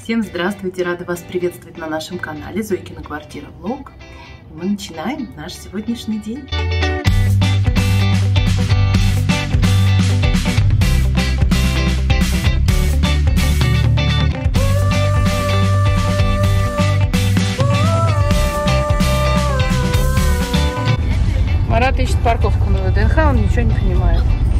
Всем здравствуйте! Рада вас приветствовать на нашем канале Зойкина квартира влог. И мы начинаем наш сегодняшний день. Марат ищет парковку на ВДНХ, он ничего не понимает.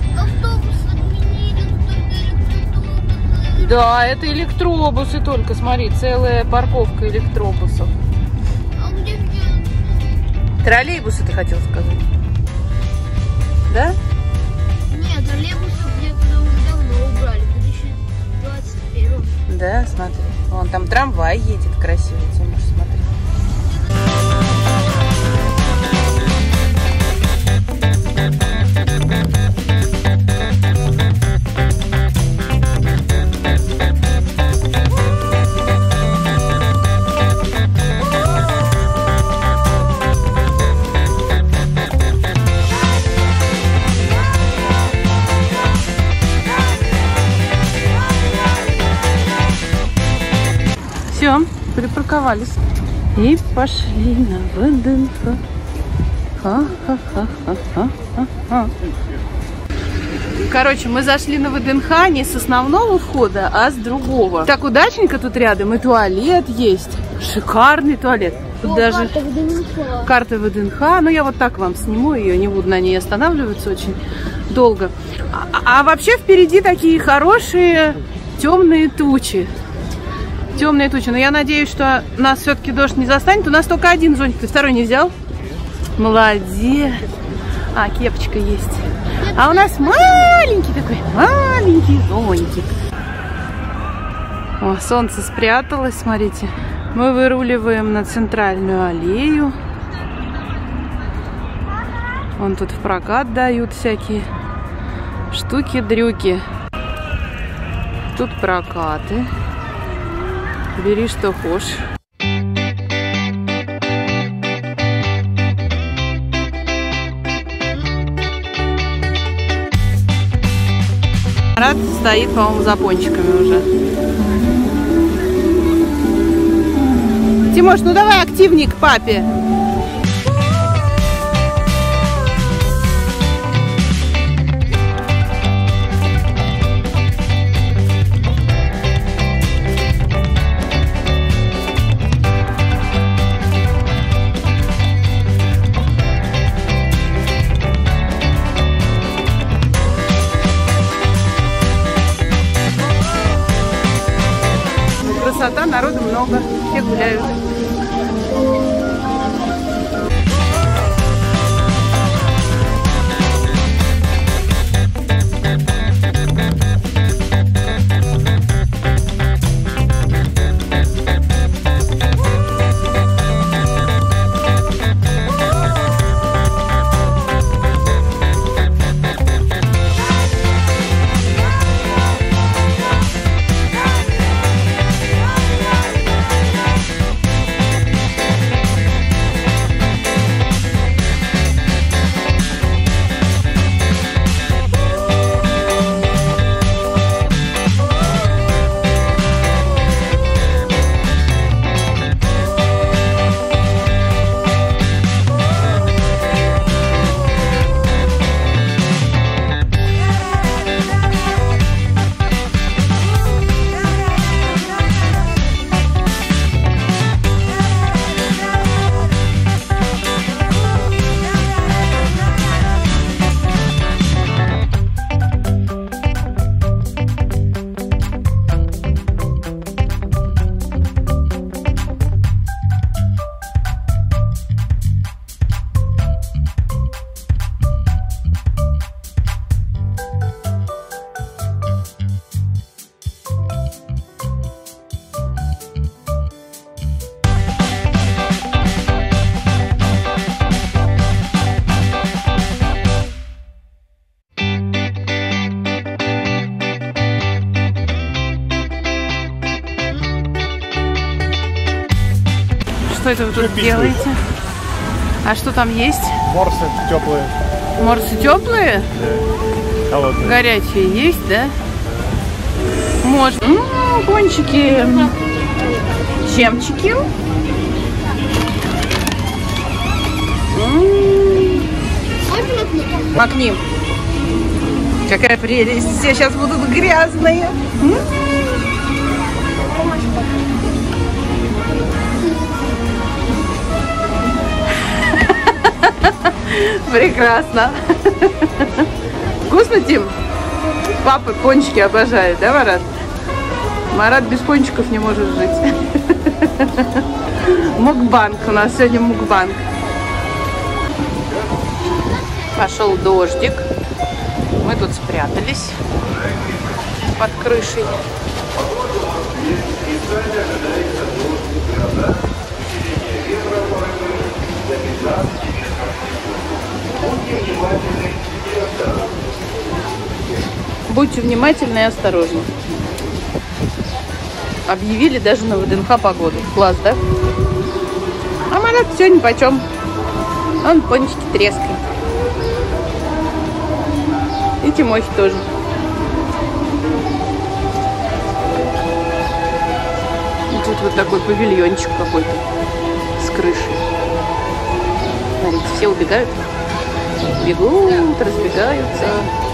Да, это электробусы только, смотри, целая парковка электробусов. А где? Троллейбусы, ты хотел сказать? Да? Нет, троллейбусы где-то уже давно убрали, в 2021. Да, смотри. Вон там трамвай едет красивый, ты можешь смотреть. Все, припарковались. И пошли на ВДНХ. Ха-ха-ха-ха-ха-ха. Короче, мы зашли на ВДНХ не с основного входа, а с другого. Так удачненько тут рядом, и туалет есть. Шикарный туалет. Тут даже карта ВДНХ. Ну, я вот так вам сниму ее, не буду на ней останавливаться очень долго. А вообще впереди такие хорошие темные тучи. Темные тучи. Но я надеюсь, что нас все-таки дождь не застанет. У нас только один зонтик. Ты второй не взял? Молодец. А, кепочка есть. А у нас маленький такой, маленький зонтик. О, солнце спряталось, смотрите. Мы выруливаем на центральную аллею. Вон тут в прокат дают всякие штуки-дрюки. Тут прокаты. Бери, что хочешь. Марат стоит, по-моему, за пончиками уже. Тимош, ну давай активней к папе. Красота, народу много, все гуляют. Что это вы тут делаете? А что там есть? Морсы теплые. Морсы теплые? Да. Холодные. Горячие есть, да? Можно. Пончики. Чемчики. Макни. Какая прелесть. Все сейчас будут грязные. Прекрасно. Вкусно, Тим? Папа пончики обожает, да, Марат? Марат без пончиков не может жить. Мукбанг. У нас сегодня мукбанг. Пошел дождик. Мы тут спрятались под крышей. Будьте внимательны и осторожны. Объявили даже на ВДНХ погоду. Класс, да? А Марат все нипочем. Он пончики трескает. И Тимохи тоже. И тут вот такой павильончик какой-то с крышей. Смотрите, все убегают. Бегут, разбегаются.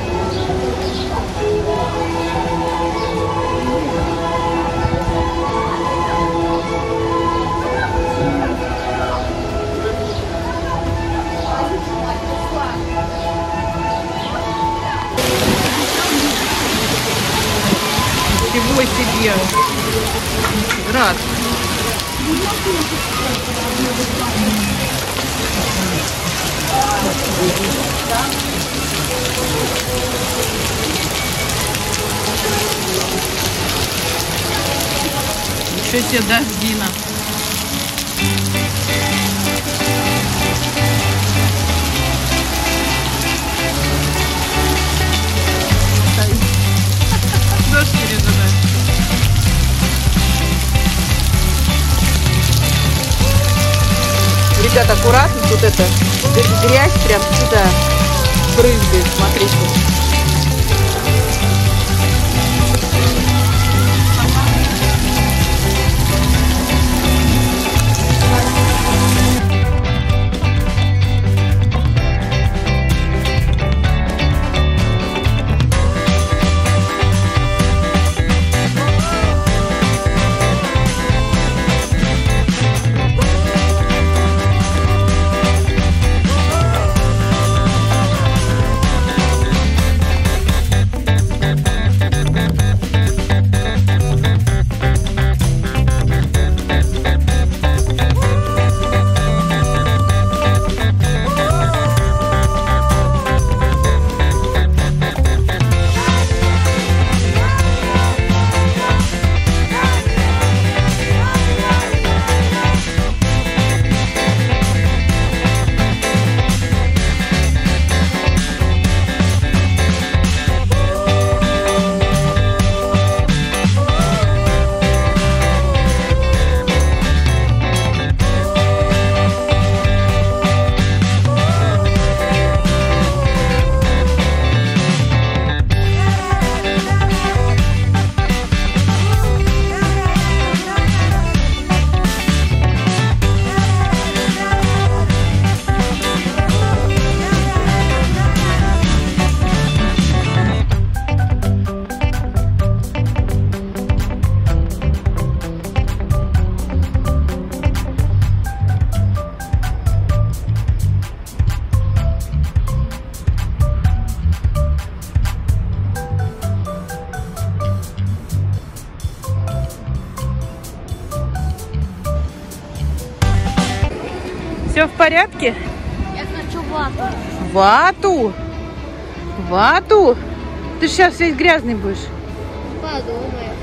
Чего себе? Град. Ничего себе, дождина. Дождь пережидает. Ребят, аккуратно, тут это грязь прям сюда брызгает, смотрите. Все в порядке? Я хочу вату. Вату? Вату? Ты сейчас весь грязный будешь. Подумай.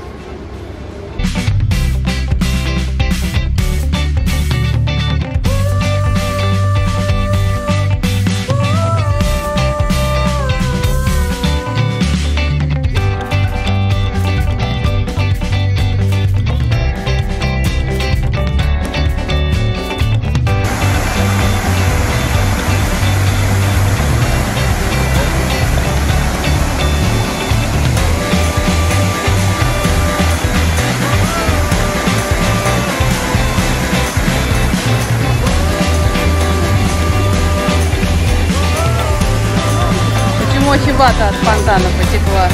вата от фонтана потекла.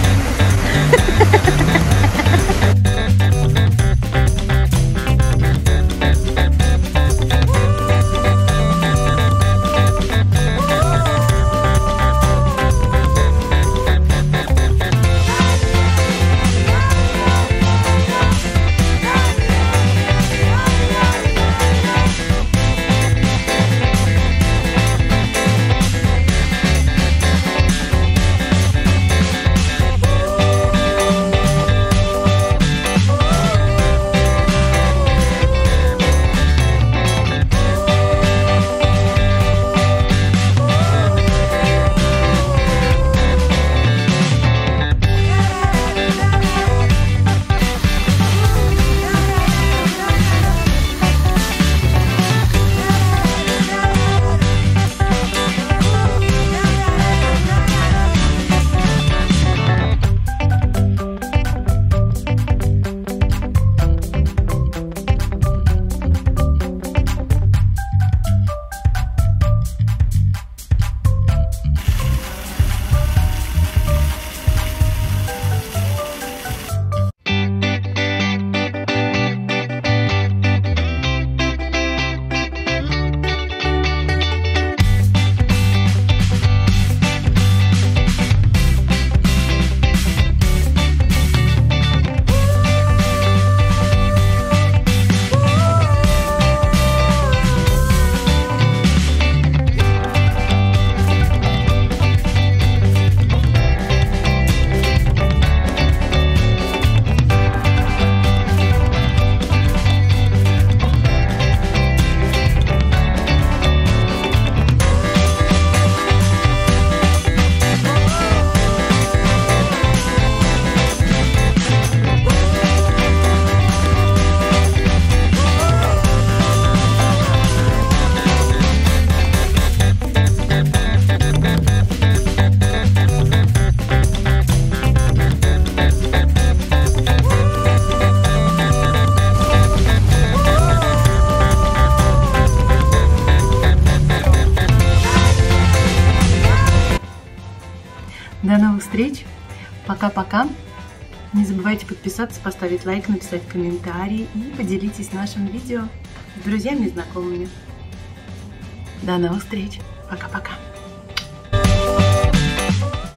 До новых встреч. Пока-пока. Не забывайте подписаться, поставить лайк, написать комментарий и поделитесь нашим видео с друзьями и знакомыми. До новых встреч. Пока-пока.